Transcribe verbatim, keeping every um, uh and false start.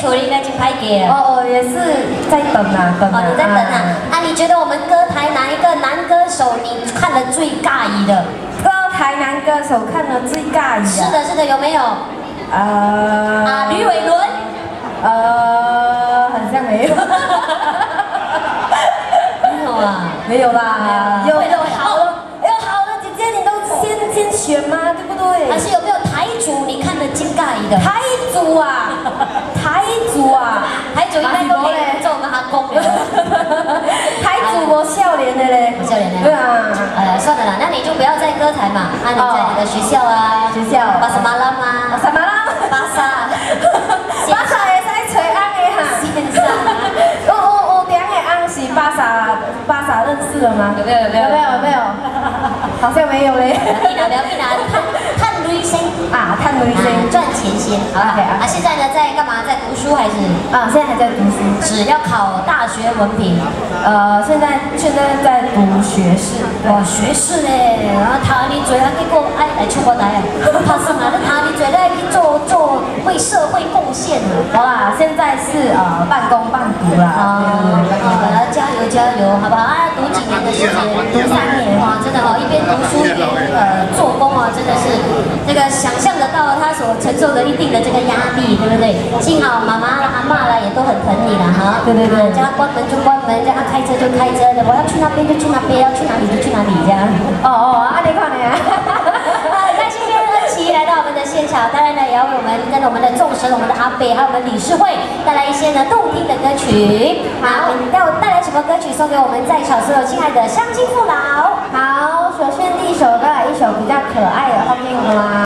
球了，应该去拍给了。 哦哦，也是在等啊，等啊。 哦，你在等啊？啊，你觉得我们歌台哪一个男歌手你看得最尬意的？ 歌台男歌手看得最尬意的。 是的，是的，有没有？ 呃。 啊，吕伟伦。 呃，好像没有。 没有啊？ 没有啦。 有有好了， 哎呦好了，姐姐你都先先选嘛，对不对？ 还是有没有台主你看得最尬意的？ 台主啊，台主啊， 台主应该都可以做我们阿公的。 台主我笑脸的嘞， 笑脸的。 对啊。 呃，算了啦，那你就不要在歌台嘛，那你在你的学校啊， 学校。 巴沙马拉吗？ 巴沙马拉。 巴沙。 巴沙也是找翁的哈。 线上啊。 我我我两个翁是巴沙巴沙认识了吗？ 有没有有没有？ 有没有有没有？好像没有嘞。 不要不要不要，探探女生啊，探女生赚钱先，好不好？啊，现在呢在干嘛？在读书还是？ 啊，现在还在读书。 只要考大学文凭。 呃，现在现在在读学士。 哇，学士嘞，然后他你嘴啊，结果哎来出国来啊，他是哪的？他你嘴来去做做为社会贡献的。 好啦，现在是呃半工半读啦。 啊，啊，加油加油，好不好？啊，读几年的时间？ 读三年。 哇，真的哦，一边读书一边呃做工哦，真的是这个想象得到他所承受的一定的这个压力，对不对？幸好妈妈啦、阿嬷啦也都很疼你啦，哈。 对对对。 叫他关门就关门，叫他开车就开车的，我要去那边就去那边，要去哪里就去哪里这样。 哦哦，啊你看呢？ 好，那今天恩琪来到我们的现场，当然呢也要为我们跟我们的众神、我们的阿北还有我们理事会带来一些呢动听的歌曲。好，要带来什么歌曲送给我们在场所有亲爱的乡亲父老？ 好，首先第一首带来一首比较可爱的后面啦。